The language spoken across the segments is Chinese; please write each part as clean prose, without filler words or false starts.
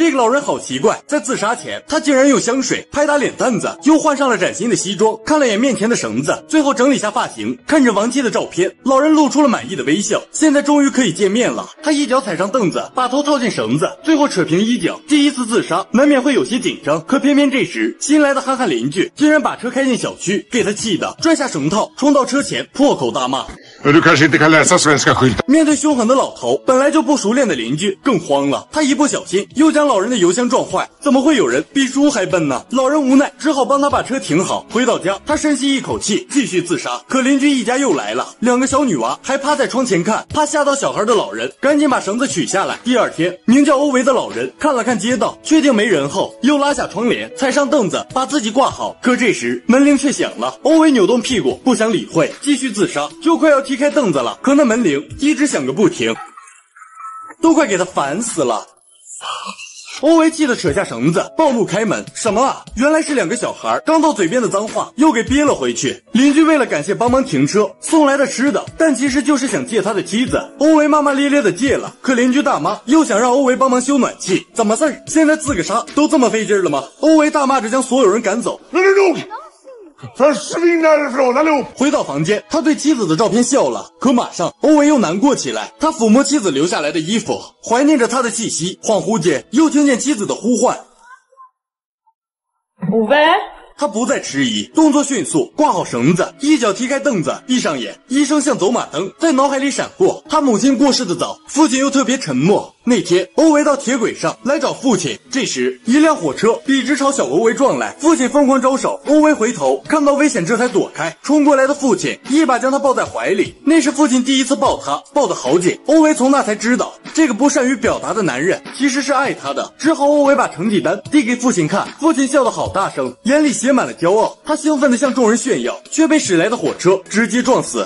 这个老人好奇怪，在自杀前，他竟然用香水拍打脸蛋子，又换上了崭新的西装，看了眼面前的绳子，最后整理下发型，看着亡妻的照片，老人露出了满意的微笑。现在终于可以见面了。他一脚踩上凳子，把头套进绳子，最后扯平衣角。第一次自杀，难免会有些紧张，可偏偏这时新来的憨憨邻居竟然把车开进小区，给他气的拽下绳套，冲到车前破口大骂。面对凶狠的老头，本来就不熟练的邻居更慌了，他一不小心又将老人的油箱撞坏。怎么会有人比猪还笨呢？老人无奈只好帮他把车停好。回到家，他深吸一口气，继续自杀。可邻居一家又来了，2个小女娃还趴在窗前看，怕吓到小孩的老人赶紧把绳子取下来。第二天，名叫欧维的老人看了看街道，确定没人后，又拉下窗帘，踩上凳子，把自己挂好。可这时门铃却响了，欧维扭动屁股，不想理会，继续自杀，就快要踢开凳子了。可那门铃一直响个不停，都快给他烦死了。欧维气得扯下绳子，暴怒开门。什么啊？原来是2个小孩，刚到嘴边的脏话又给憋了回去。邻居为了感谢帮忙停车送来的吃的，但其实就是想借他的妻子。欧维骂骂咧咧的借了，可邻居大妈又想让欧维帮忙修暖气。怎么事儿？现在自个杀都这么费劲了吗？欧维大骂着将所有人赶走。回到房间，他对妻子的照片笑了，可马上欧维又难过起来。他抚摸妻子留下来的衣服，怀念着她的气息，恍惚间又听见妻子的呼唤。他不再迟疑，动作迅速，挂好绳子，一脚踢开凳子，闭上眼，一声像走马灯在脑海里闪过。他母亲过世的早，父亲又特别沉默。那天，欧维到铁轨上来找父亲，这时一辆火车笔直朝小欧维撞来，父亲疯狂招手，欧维回头看到危险这才躲开，冲过来的父亲一把将他抱在怀里，那是父亲第一次抱他，抱得好紧。欧维从那才知道，这个不善于表达的男人其实是爱他的，只好欧维把成绩单递给父亲看，父亲笑得好大声，眼里写满了骄傲，他兴奋地向众人炫耀，却被驶来的火车直接撞死。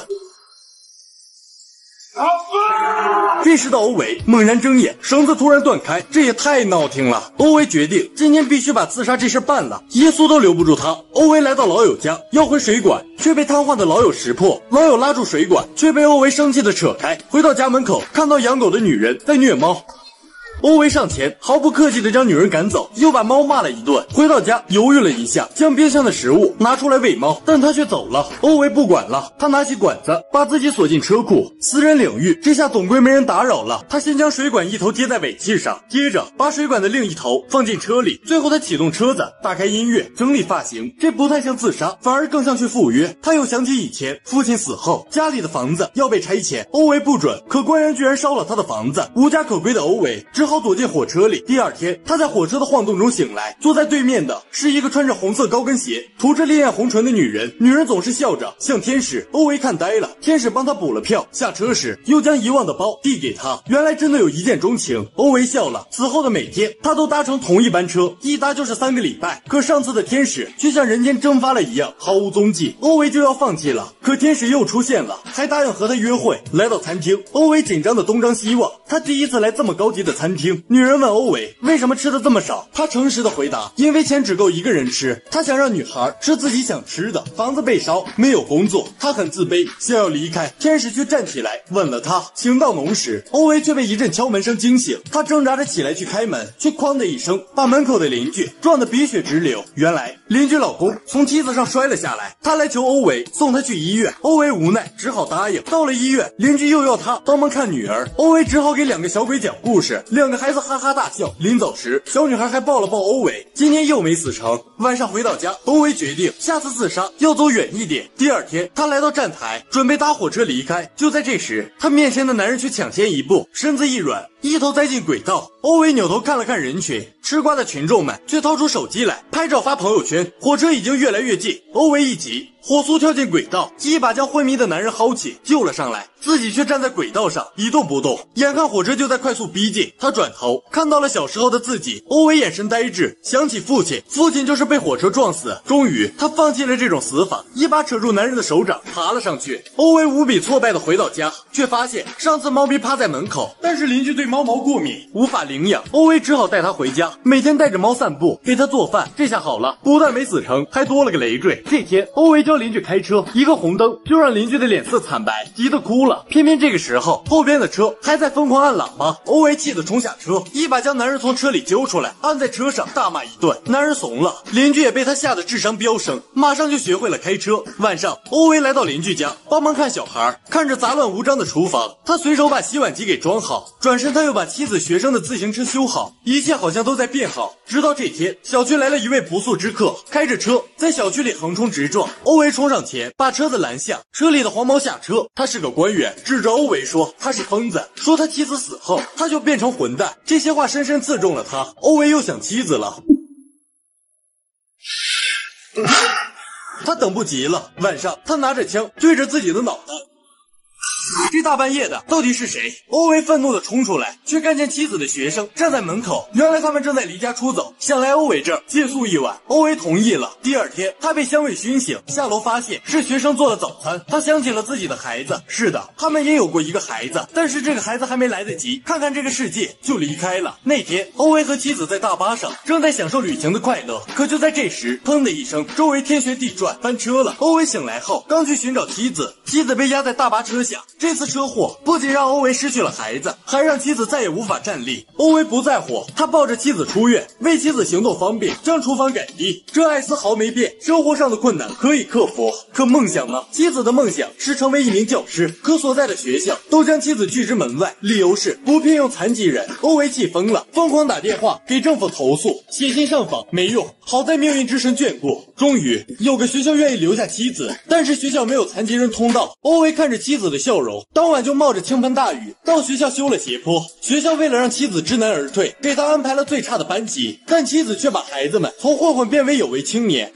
这时的欧维猛然睁眼，绳子突然断开，这也太闹挺了。欧维决定今天必须把自杀这事办了，耶稣都留不住他。欧维来到老友家要回水管，却被瘫痪的老友识破，老友拉住水管，却被欧维生气的扯开。回到家门口，看到养狗的女人在虐猫，欧维上前毫不客气地将女人赶走，又把猫骂了一顿。回到家犹豫了一下，将冰箱的食物拿出来喂猫，但他却走了。欧维不管了，他拿起管子把自己锁进车库，私人领域，这下总归没人打扰了。他先将水管一头接在尾气上，接着把水管的另一头放进车里，最后他启动车子，打开音乐，整理发型。这不太像自杀，反而更像去赴约。他又想起以前父亲死后家里的房子要被拆迁，欧维不准，可官员居然烧了他的房子。无家可归的欧维只好躲进火车里。第二天，他在火车的晃动中醒来，坐在对面的是一个穿着红色高跟鞋、涂着烈焰红唇的女人。女人总是笑着，像天使。欧维看呆了，天使帮他补了票，下车时又将遗忘的包递给他。原来真的有一见钟情。欧维笑了，此后的每天他都搭乘同一班车，一搭就是3个礼拜。可上次的天使却像人间蒸发了一样，毫无踪迹。欧维就要放弃了，可天使又出现了，还答应和他约会。来到餐厅，欧维紧张的东张西望，他第一次来这么高级的餐厅。女人问欧维为什么吃的这么少，他诚实的回答，因为钱只够1个人吃，他想让女孩吃自己想吃的。房子被烧，没有工作，他很自卑，想要离开。天使却站起来吻了他。情到浓时，欧维却被一阵敲门声惊醒，他挣扎着起来去开门，却哐的一声把门口的邻居撞得鼻血直流。原来邻居老公从梯子上摔了下来，他来求欧维送他去医院，欧维无奈只好答应。到了医院，邻居又要他帮忙看女儿，欧维只好给2个小鬼讲故事，2个孩子哈哈大笑。临走时，小女孩还抱了抱欧维，今天又没死成。晚上回到家，欧维决定下次自杀要走远一点。第二天，他来到站台，准备搭火车离开。就在这时，他面前的男人却抢先一步，身子一软，一头栽进轨道。欧维扭头看了看人群，吃瓜的群众们却掏出手机来拍照发朋友圈。火车已经越来越近，欧维一急，火速跳进轨道，一把将昏迷的男人薅起救了上来，自己却站在轨道上一动不动。眼看火车就在快速逼近，他转头看到了小时候的自己。欧维眼神呆滞，想起父亲就是被火车撞死。终于他放弃了这种死法，一把扯住男人的手掌爬了上去。欧维无比挫败的回到家，却发现上次猫咪趴在门口，但是邻居对猫毛过敏，无法领养。欧维只好带它回家，每天带着猫散步，给它做饭。这下好了，不但没死成，还多了个累赘。这天欧维就要邻居开车，一个红灯就让邻居的脸色惨白，急得哭了。偏偏这个时候，后边的车还在疯狂按喇叭。欧维气得冲下车，一把将男人从车里揪出来，按在车上大骂一顿。男人怂了，邻居也被他吓得智商飙升，马上就学会了开车。晚上，欧维来到邻居家帮忙看小孩，看着杂乱无章的厨房，他随手把洗碗机给装好，转身他又把妻子学生的自行车修好，一切好像都在变好。直到这天，小区来了一位不速之客，开着车在小区里横冲直撞。欧维冲上前把车子拦下，车里的黄毛下车，他是个官员，指着欧维说他是疯子，说他妻子死后他就变成混蛋。这些话深深刺中了他，欧维又想妻子了。他等不及了，晚上他拿着枪对着自己的脑袋。这大半夜的，到底是谁？欧维愤怒地冲出来，却看见妻子的学生站在门口。原来他们正在离家出走，想来欧维这儿借宿一晚。欧维同意了。第二天，他被香味熏醒，下楼发现是学生做的早餐。他想起了自己的孩子，是的，他们也有过一个孩子，但是这个孩子还没来得及看看这个世界就离开了。那天，欧维和妻子在大巴上，正在享受旅行的快乐。可就在这时，砰的一声，周围天旋地转，翻车了。欧维醒来后，刚去寻找妻子，妻子被压在大巴车下。这次车祸不仅让欧维失去了孩子，还让妻子再也无法站立。欧维不在乎，他抱着妻子出院，为妻子行动方便，将厨房改低，这爱丝毫没变。生活上的困难可以克服，可梦想呢？妻子的梦想是成为一名教师，可所在的学校都将妻子拒之门外，理由是不聘用残疾人。欧维气疯了，疯狂打电话给政府投诉，写信上访没用，好在命运之神眷顾，终于有个学校愿意留下妻子，但是学校没有残疾人通道。欧维看着妻子的笑容，当晚就冒着倾盆大雨到学校修了斜坡。学校为了让妻子知难而退，给他安排了最差的班级，但妻子却把孩子们从混混变为有为青年。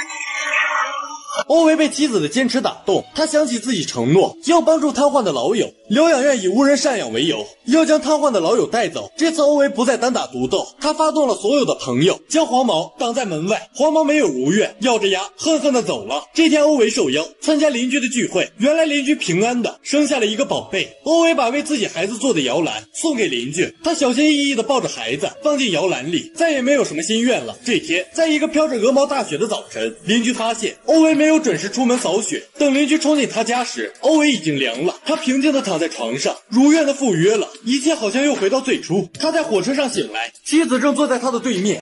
欧维被妻子的坚持打动，他想起自己承诺要帮助瘫痪的老友，疗养院以无人赡养为由，要将瘫痪的老友带走。这次欧维不再单打独斗，他发动了所有的朋友，将黄毛挡在门外。黄毛没有如愿，咬着牙恨恨地走了。这天，欧维受邀参加邻居的聚会，原来邻居平安的生下了一个宝贝。欧维把为自己孩子做的摇篮送给邻居，他小心翼翼地抱着孩子放进摇篮里，再也没有什么心愿了。这天，在一个飘着鹅毛大雪的早晨，邻居发现欧维没有准时出门扫雪，等邻居冲进他家时，欧维已经凉了。他平静地躺在床上，如愿地赴约了，一切好像又回到最初。他在火车上醒来，妻子正坐在他的对面。